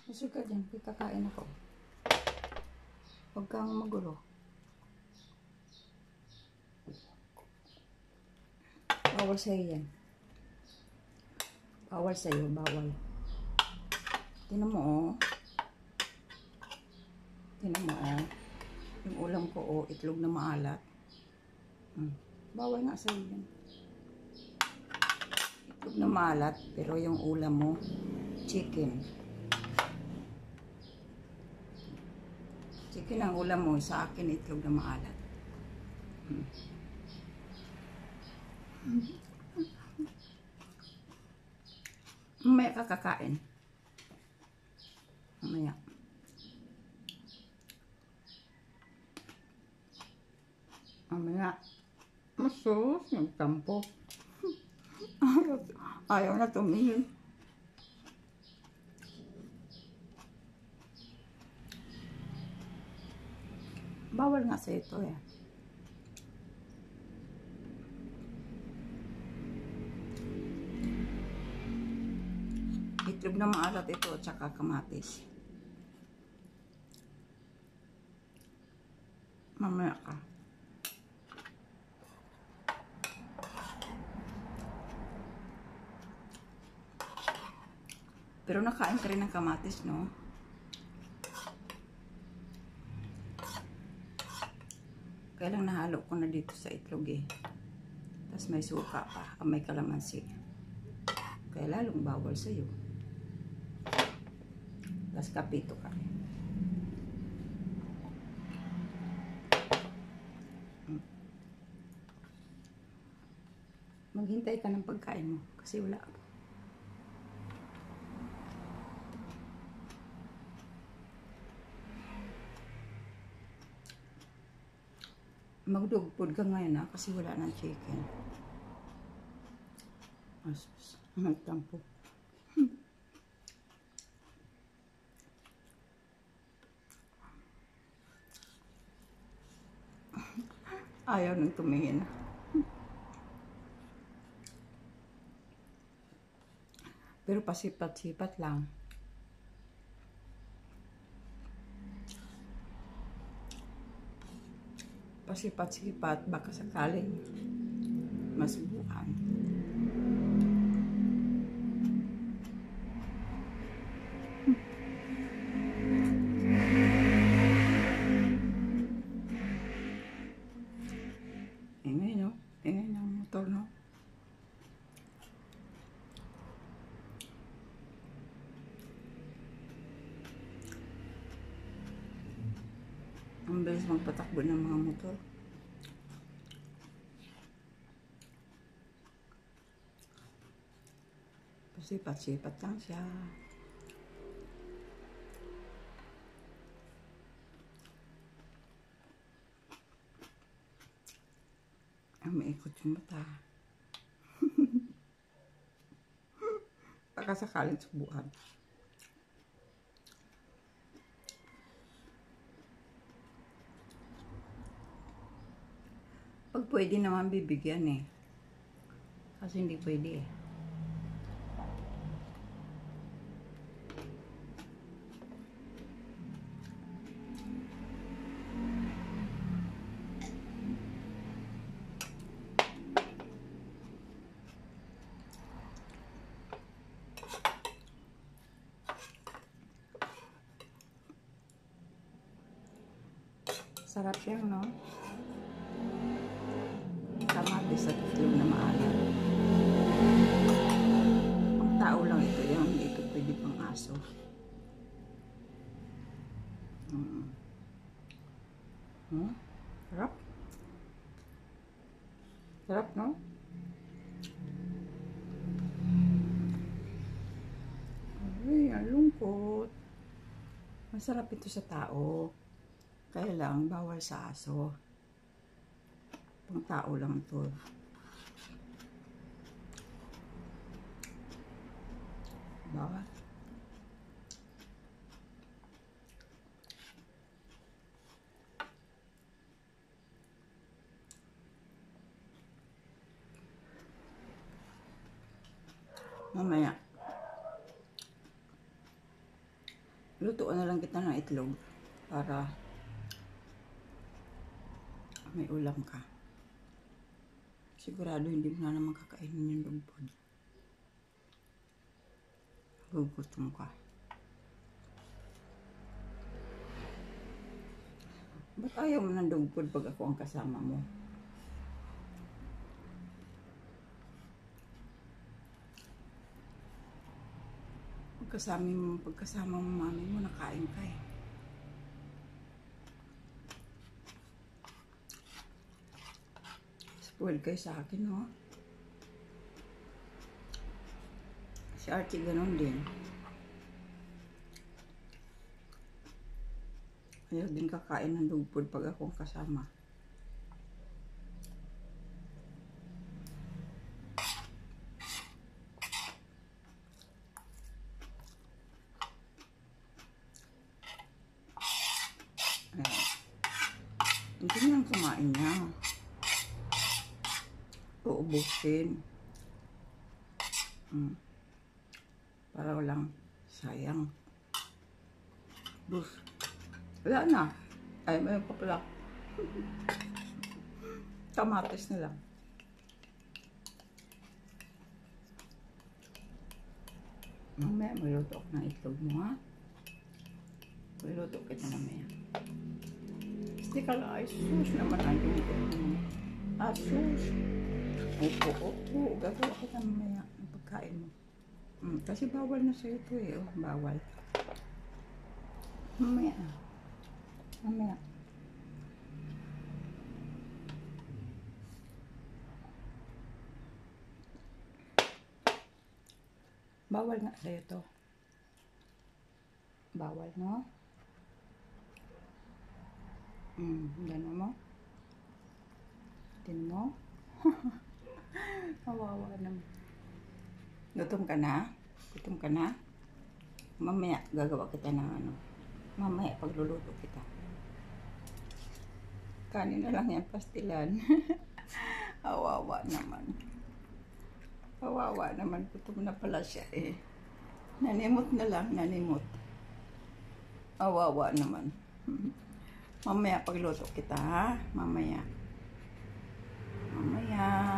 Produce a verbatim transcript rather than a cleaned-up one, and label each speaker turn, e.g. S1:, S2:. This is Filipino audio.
S1: Busog ka dyan, kakain ako. Huwag kang magulo. Bawal sa'yo yan. Bawal sa'yo, bawal. Tinan mo, oh. Tinan mo, oh. Yung ulam ko, oh, itlog na maalat. Hmm. Bawal nga sa'yo yan. Itlog na maalat, pero yung ulam mo, chicken. Chicken ang ulam mo, sa akin itlog na maalat. Hmm. Mamaya ka kakain. Mamaya. Mamaya. Masus, yung tampo. Ayaw, ayaw na tumingin. Bawal nga sa ito eh. Itlog na maalat ito at saka kamatis. Mamaya ka. Pero nakain ka rin ng kamatis, no? Kaya lang nahalo ko na dito sa itlog eh. Tapos may suka pa, may kalamansi. Kaya lalong bawal sa'yo. Tapos kapito ka rin. Maghintay ka ng pagkain mo kasi wala. Magdugpod ka ngayon ha, kasi wala ng chicken. Asus, nagtampo. Hmm. Ayaw nang tumingin. Pero pasipat-sipat lang. Pasipat-sipat, baka sakaling masubukan. Ingay, no? Ingay ng motor, no? Ang bilis magpatakbo ng mga motor. Pasipat-sipat lang siya. Ang maikot yung mata. Baka sakaling subukan. Pag pwede naman bibigyan eh. Kasi hindi pwede eh. Sarap yan, no? Kamatis at itlog na maalat. Pang tao lang ito yan. Hindi ito pwede pang aso. Hmm. Hmm? Sarap? Sarap, no? Ay, ang lungkot. Masarap ito sa tao. Kaya lang, bawal sa aso. Pang tao lang ito. Bawal. Mamaya. lutuan na lang kita ng itlog para may ulam ka. Sigurado hindi mo na naman kakainin yung dugpod. Gugutom ka. Ba't ayaw mo ng dugpod pag ako ang kasama mo? Pagkasama mo, pagkasama mo mami mo, nakain ka eh. Spoiled kayo sa akin, no? Si Archie ganun din. Ayaw din kakain ng dugpod pag akong kasama. Ayan. Hindi nang kumain niya. Uubusin. Hmm. Para walang sayang. Bus. Wala na. Ay, may pa pala. Kamatis na lang. Mamaya, maluto ako ng itlog mo, ha? Maluto kita mamaya. Hindi ka lang, ay sus naman ang lingkod mo. Ah, sus. Opo, opo. Gagawa kita mamaya ang pagkain mo. Hmm, kasi bawal na sa'yo ito eh. Oh, bawal. Mamaya na. Mamaya. Bawal nga sa'yo to. Bawal, no? Hmm, gano'n mo? Tin mo? Kawawa naman. Gutom ka na? Gutom ka na? Mamaya, gagawa kita ng ano. Mamaya, pagluluto kita. Kanin na lang yan, pastilan. Kawawa naman. Kawawa naman. Gutom na pala siya eh. Nanimot na lang, nanimot. Kawawa naman. Mamaya, pagluto kita, ha? Mamaya. Mamaya.